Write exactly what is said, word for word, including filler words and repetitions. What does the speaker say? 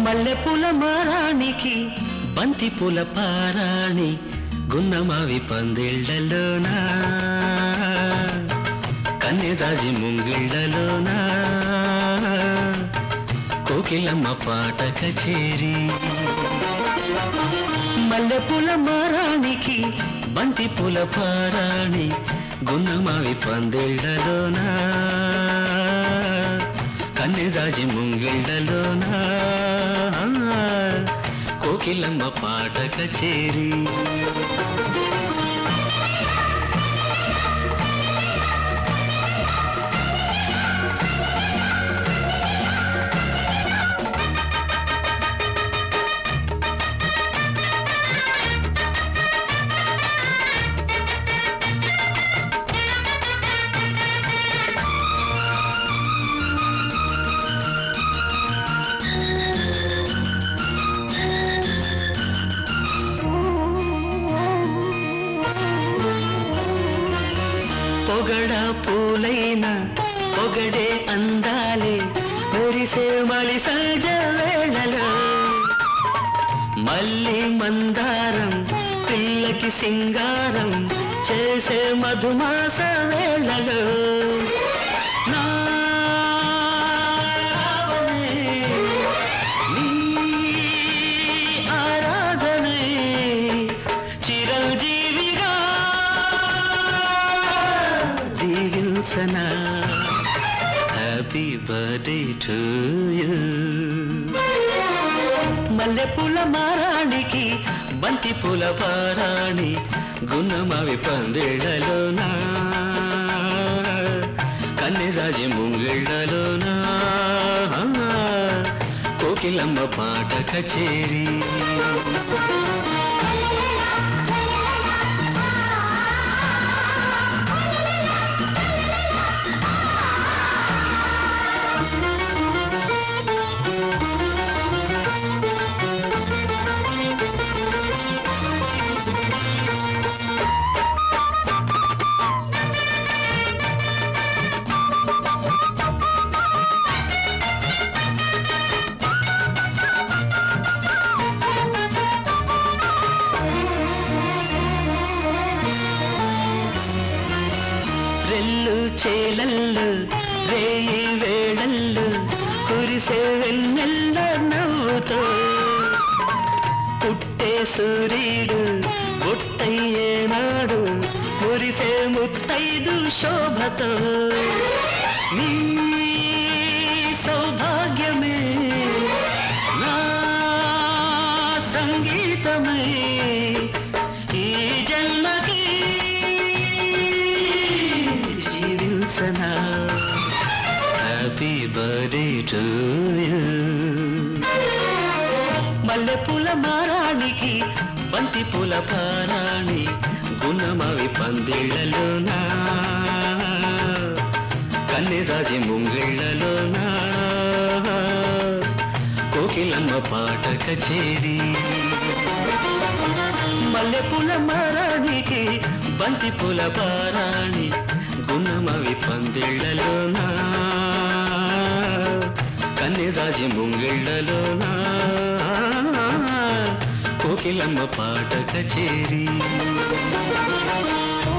మల్లెపూల మారానికి బంతి పూల పారాణి గున్నమావి పందిళ్ళలోనా కన్నెజాజి ముంగిళ్ళలోనా కోకిలమ్మ పాట కచేరి మల్లెపూల మారానికి బంతి పూల పారాణి గున్నమావి పందిళ్ళలోనా కన్నెజాజి ముంగిళ్ళలోనా కోకిలమ్మ పాట కచేరి పొగడ పూలైన పొగడే అందాలే మురిసే మలి సహజ వేళలో మల్లి మందారం పిల్లకి సింగారం చేసే మధుమాస వేళలో నా నీ ఆరాధనే చిరంజీవిగా దీవించనా హ్యాపీ బర్త్డే టు యూ మల్లెపూల మారానికి బంతి పూల పారాణి గున్నమావి పందిళ్ళలోనా కన్నెజాజి ముంగిళ్ళలోనా కోకిలమ్మ పాట కచేరి చేలల్లు రేయి వేళల్లు కురిసే వెన్నెల్ల నవ్వుతో పుట్టే సూర్యుడు బొట్టయ్యే నాడు మురిసే ముత్తైదు శోభతో నీ సౌభాగ్యమే నా సంగీతమే ఈ జన్మకి హ్యాపీ బర్త్డే టు యూ మల్లెపూల మారానికి బంతి పూల పారాణి గున్నమావి పందిళ్ళలోనా కన్నెజాజి ముంగిళ్ళలోనా కోకిలమ్మ పాట కచేరి మల్లెపూల మారానికి బంతి పూల పారాణి గున్నమావి పందిళ్ళలోనా కన్నెజాజి ముంగిళ్ళలోనా కోకిలమ్మ పాట కచేరి